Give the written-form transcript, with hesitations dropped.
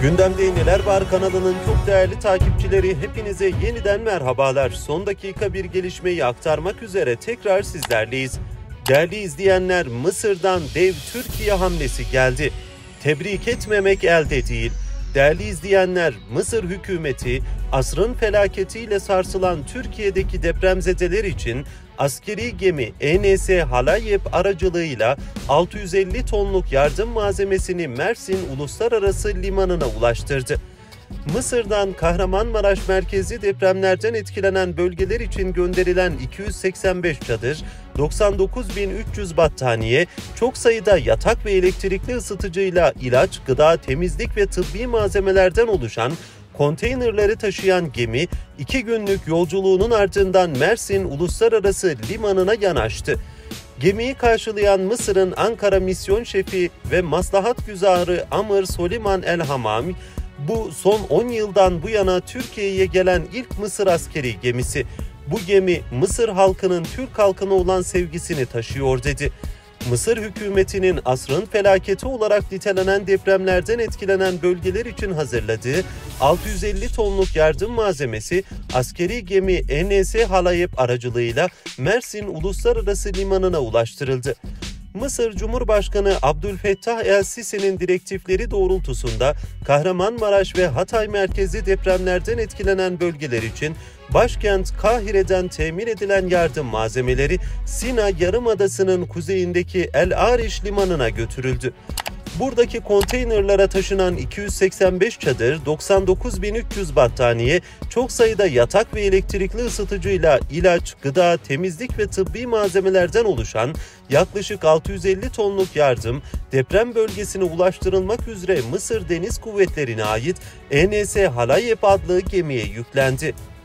Gündemde Neler Var kanalının çok değerli takipçileri, hepinize yeniden merhabalar. Son dakika bir gelişmeyi aktarmak üzere tekrar sizlerleyiz. Değerli izleyenler, Mısır'dan dev Türkiye hamlesi geldi. Tebrik etmemek elde değil. Değerli izleyenler, Mısır hükümeti asrın felaketiyle sarsılan Türkiye'deki depremzedeler için askeri gemi ENS Halayep aracılığıyla 650 tonluk yardım malzemesini Mersin Uluslararası Limanı'na ulaştırdı. Mısır'dan Kahramanmaraş merkezli depremlerden etkilenen bölgeler için gönderilen 285 çadır, 99.300 battaniye, çok sayıda yatak ve elektrikli ısıtıcıyla ilaç, gıda, temizlik ve tıbbi malzemelerden oluşan konteynerleri taşıyan gemi 2 günlük yolculuğunun ardından Mersin Uluslararası Limanı'na yanaştı. Gemiyi karşılayan Mısır'ın Ankara Misyon Şefi ve Maslahat Güzarı Amr Soliman El Hamami, bu son 10 yıldan bu yana Türkiye'ye gelen ilk Mısır askeri gemisi. Bu gemi Mısır halkının Türk halkına olan sevgisini taşıyor dedi. Mısır hükümetinin asrın felaketi olarak nitelenen depremlerden etkilenen bölgeler için hazırladığı 650 tonluk yardım malzemesi askeri gemi ENS Halayep aracılığıyla Mersin Uluslararası Limanı'na ulaştırıldı. Mısır Cumhurbaşkanı Abdülfettah El-Sisi'nin direktifleri doğrultusunda Kahramanmaraş ve Hatay merkezli depremlerden etkilenen bölgeler için başkent Kahire'den temin edilen yardım malzemeleri Sina Yarımadası'nın kuzeyindeki El Ariş limanına götürüldü. Buradaki konteynerlara taşınan 285 çadır, 99.300 battaniye, çok sayıda yatak ve elektrikli ısıtıcıyla ilaç, gıda, temizlik ve tıbbi malzemelerden oluşan yaklaşık 650 tonluk yardım, deprem bölgesine ulaştırılmak üzere Mısır Deniz Kuvvetleri'ne ait ENS Halayep adlı gemiye yüklendi.